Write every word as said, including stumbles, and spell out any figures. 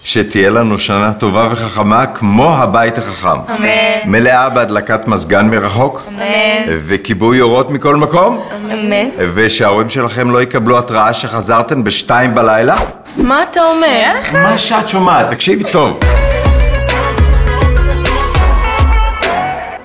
שתהיה לנו שנה טובה וחכמה כמו הבית החכם. אמן. מלאה בהדלקת מזגן מרחוק. אמן. וכיבוי אורות מכל מקום. אמן. ושההורים שלכם לא יקבלו התראה שחזרתם בשתיים בלילה. מה אתה אומר? מה שאת שומעת? תקשיבי טוב.